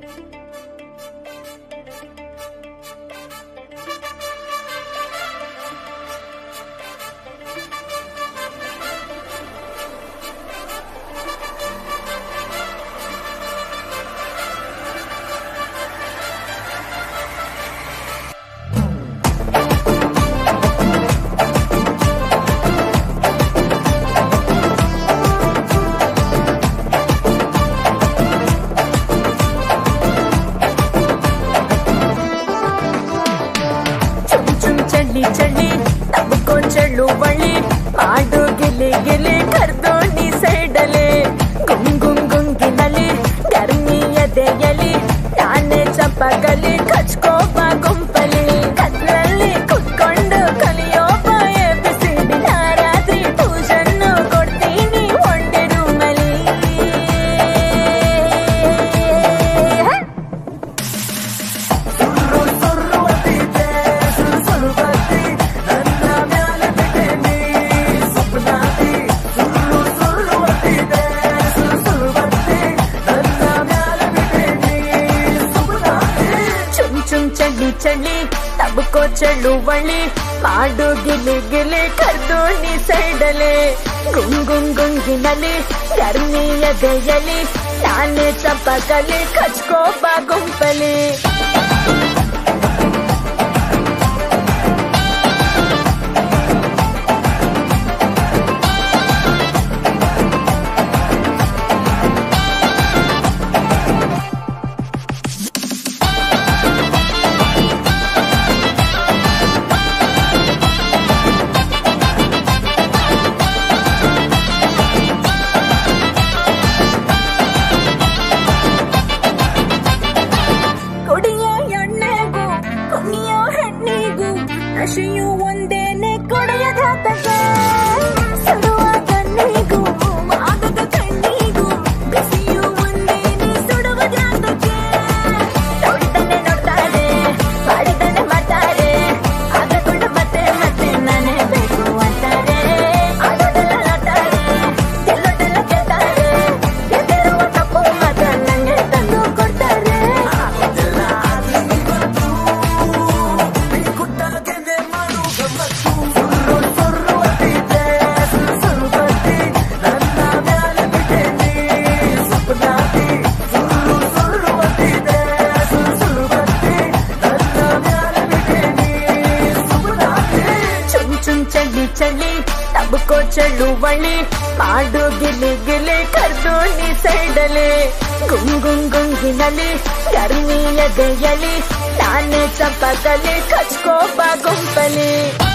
चली तब को चलू बड़ी आडो गिले गिले कर दो नी सैडले गुम गुम गुंगिनली गर्मी ಎದೆಯಲಿ ನಾನೇ ಚಪ್ಪಗಲಿ ಕಚ್ಕೋ ಬಾ ಗುಂಪಲಿ ಕತ್ಲಲ್ಲಿ ಕುತ್ಕೊಂಡು ಕಲಿಯೋ ಬಾಯ ಬಿಸಿಡಿ ರಾತ್ರಿ ಟ್ಯೂಷನ್ ಕೊಡ್ತೀನಿ ಒಂದೇ ರೂಮಲ್ಲಿ चली चली तब को चलू बड़ी माडू गिले गिले कर दो नी सैडले गुम गुम गुंगिनली गर्मी ಎದೆಯಲಿ ನಾನೇ ಚಪ್ಪಗಲಿ ಕಚ್ಕೋ ಬಾ ಗುಂಪಲಿ ನಶೆಯು ಒಂದೇನೆ ಕೊಡೆಯದ ತಗೆ ಸುಡುವ ಕಣ್ಣಿಗೂ ಮಾದದ ಕಣ್ಣಿಗೂ ಬಿಸಿಯು ಒಂದೇನೆ ಸುಡುವ ಜಾತಕ್ಕೆ ನೋಡ್ತಾನೆ ನೋಡ್ತಾರೆ ಮಾಡಿದ್ದಾನೆ ಮಾಡ್ತಾರೆ ಆಗ ಕೂಡ ಮತ್ತೆ ಮತ್ತೆ ನಾನೇ ಬೇಕು ಅಂತಾರೆ ಆಡೋದೆಲ್ಲ ಆಡ್ತಾರೆ ಗೆಲ್ಲೋದೆಲ್ಲ ಗೆಲ್ತಾರೆ ಗೆದ್ದಿರುವ ತಪ್ಪು ಮಾತ್ರ ನಂಗೆ ತಂದು ಕೊಡ್ತಾರೆ चली चली तब को चलू बड़ी माडू गिले गिले कर दो नी सैडले गुम गुम गुंगिनली गर्मी ಎದೆಯಲಿ ನಾನೇ ಚಪ್ಪಗಲಿ ಕಚ್ಕೋ ಬಾ ಗುಂಪಲಿ